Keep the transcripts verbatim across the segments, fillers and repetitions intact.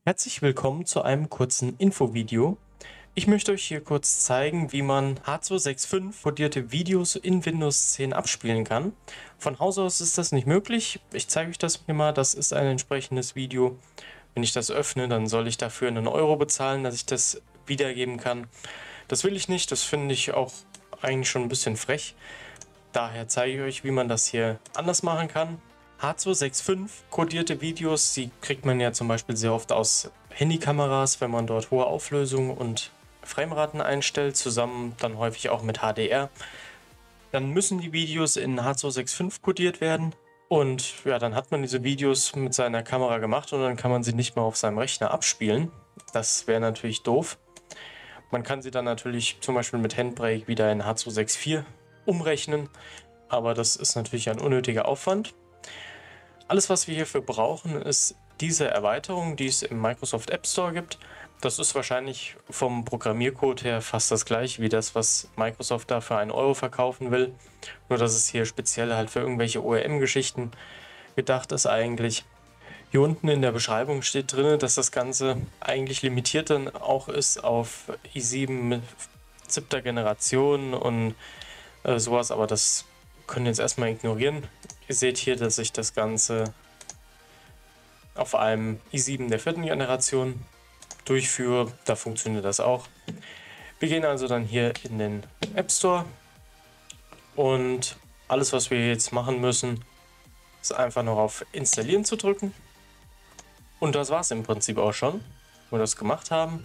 Herzlich willkommen zu einem kurzen Infovideo. Ich möchte euch hier kurz zeigen, wie man H zwei sechs fünf kodierte Videos in Windows zehn abspielen kann. Von Haus aus ist das nicht möglich. Ich zeige euch das mir mal. Das ist ein entsprechendes Video. Wenn ich das öffne, dann soll ich dafür einen Euro bezahlen, dass ich das wiedergeben kann. Das will ich nicht. Das finde ich auch eigentlich schon ein bisschen frech. Daher zeige ich euch, wie man das hier anders machen kann. H zwei sechs fünf kodierte Videos, die kriegt man ja zum Beispiel sehr oft aus Handykameras, wenn man dort hohe Auflösung und Frameraten einstellt, zusammen dann häufig auch mit H D R. Dann müssen die Videos in H zwei sechs fünf kodiert werden und ja, dann hat man diese Videos mit seiner Kamera gemacht und dann kann man sie nicht mehr auf seinem Rechner abspielen. Das wäre natürlich doof. Man kann sie dann natürlich zum Beispiel mit Handbrake wieder in H zwei sechs vier umrechnen, aber das ist natürlich ein unnötiger Aufwand. Alles, was wir hierfür brauchen, ist diese Erweiterung, die es im Microsoft App Store gibt. Das ist wahrscheinlich vom Programmiercode her fast das gleiche wie das, was Microsoft da für einen Euro verkaufen will. Nur dass es hier speziell halt für irgendwelche O R M-Geschichten gedacht ist eigentlich. Hier unten in der Beschreibung steht drin, dass das Ganze eigentlich limitiert dann auch ist auf i sieben siebter Generation und äh, sowas, aber das können wir jetzt erstmal ignorieren. Ihr seht hier, dass ich das Ganze auf einem i sieben der vierten Generation durchführe. Da funktioniert das auch. Wir gehen also dann hier in den App Store und alles, was wir jetzt machen müssen, ist einfach noch auf Installieren zu drücken. Und das war es im Prinzip auch schon, wo wir das gemacht haben.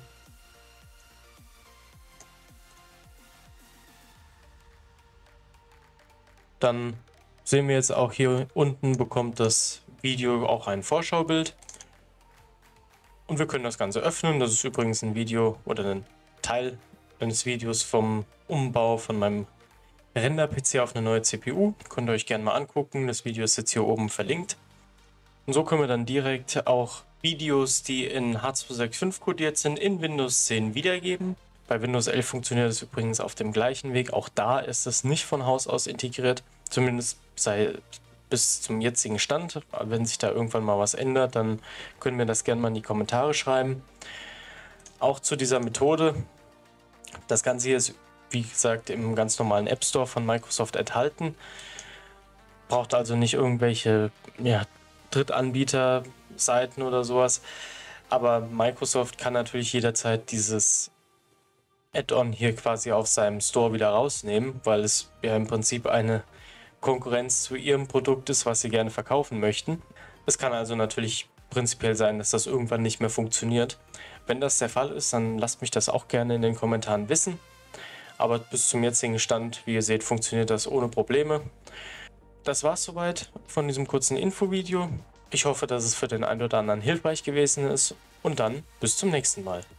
Dann sehen wir jetzt auch hier unten bekommt das Video auch ein Vorschaubild. Und wir können das Ganze öffnen. Das ist übrigens ein Video oder ein Teil eines Videos vom Umbau von meinem Render-P C auf eine neue C P U. Könnt ihr euch gerne mal angucken. Das Video ist jetzt hier oben verlinkt. Und so können wir dann direkt auch Videos, die in H zwei sechs fünf kodiert sind, in Windows zehn wiedergeben. Bei Windows elf funktioniert es übrigens auf dem gleichen Weg. Auch da ist es nicht von Haus aus integriert. Zumindest sei bis zum jetzigen Stand. Wenn sich da irgendwann mal was ändert, dann können wir das gerne mal in die Kommentare schreiben. Auch zu dieser Methode. Das Ganze hier ist, wie gesagt, im ganz normalen App Store von Microsoft enthalten. Braucht also nicht irgendwelche ja, Drittanbieter-Seiten oder sowas. Aber Microsoft kann natürlich jederzeit dieses Add-on hier quasi auf seinem Store wieder rausnehmen, weil es ja im Prinzip eine Konkurrenz zu ihrem Produkt ist, was sie gerne verkaufen möchten. Es kann also natürlich prinzipiell sein, dass das irgendwann nicht mehr funktioniert. Wenn das der Fall ist, dann lasst mich das auch gerne in den Kommentaren wissen. Aber bis zum jetzigen Stand, wie ihr seht, funktioniert das ohne Probleme. Das war's soweit von diesem kurzen Infovideo. Ich hoffe, dass es für den einen oder anderen hilfreich gewesen ist und dann bis zum nächsten Mal.